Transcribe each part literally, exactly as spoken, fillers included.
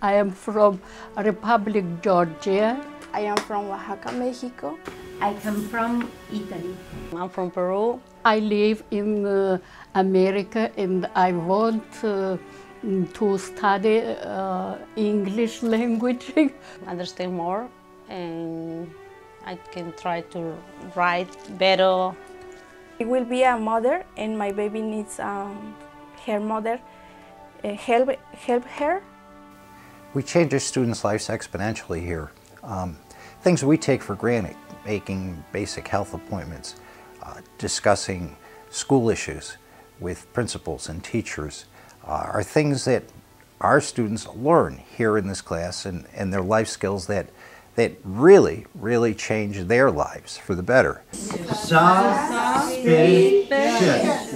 I am from Republic, Georgia. I am from Oaxaca, Mexico. I come from Italy. I'm from Peru. I live in uh, America and I want uh, to study uh, English language. Understand more and I can try to write better. I will be a mother and my baby needs um, her mother uh, help, help her. We change our students' lives exponentially here. Um, things we take for granted, making basic health appointments, uh, discussing school issues with principals and teachers, uh, are things that our students learn here in this class, and, and their life skills that, that really, really change their lives for the better. Suspicious.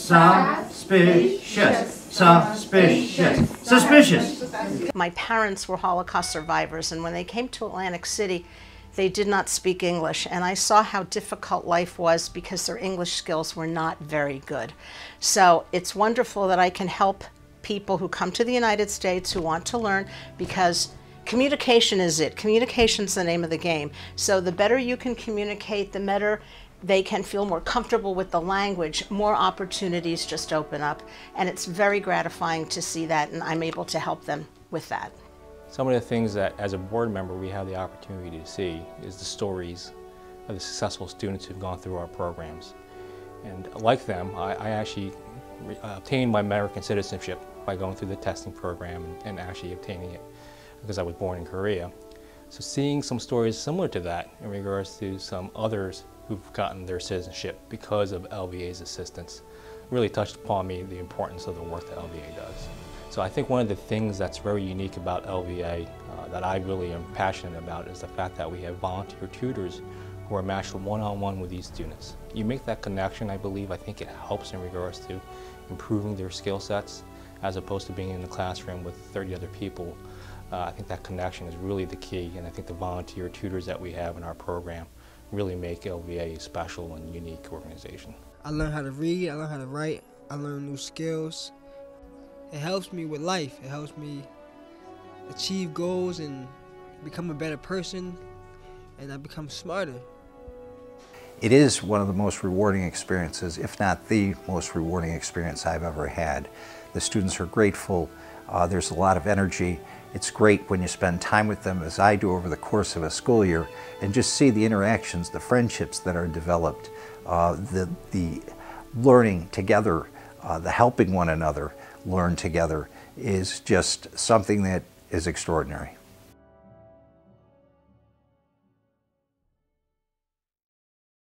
Suspicious. Suspicious. Suspicious. My parents were Holocaust survivors, and when they came to Atlantic City, they did not speak English, and I saw how difficult life was because their English skills were not very good. So it's wonderful that I can help people who come to the United States who want to learn, because communication is it. Communication's the name of the game. So the better you can communicate, the better they can feel more comfortable with the language, more opportunities just open up. And it's very gratifying to see that, and I'm able to help them with that. Some of the things that, as a board member, we have the opportunity to see is the stories of the successful students who've gone through our programs. And like them, I, I actually uh, obtained my American citizenship by going through the testing program and, and actually obtaining it because I was born in Korea. So seeing some stories similar to that in regards to some others who've gotten their citizenship because of L V A's assistance really touched upon me the importance of the work that L V A does. So I think one of the things that's very unique about L V A uh, that I really am passionate about is the fact that we have volunteer tutors who are matched one-on-one with these students. You make that connection, I believe, I think it helps in regards to improving their skill sets as opposed to being in the classroom with thirty other people. Uh, I think that connection is really the key, and I think the volunteer tutors that we have in our program really make L V A a special and unique organization. I learn how to read, I learn how to write, I learn new skills. It helps me with life. It helps me achieve goals and become a better person, and I become smarter. It is one of the most rewarding experiences, if not the most rewarding experience I've ever had. The students are grateful. Uh, there's a lot of energy. It's great when you spend time with them, as I do over the course of a school year, and just see the interactions, the friendships that are developed, uh, the, the learning together, uh, the helping one another learn together is just something that is extraordinary.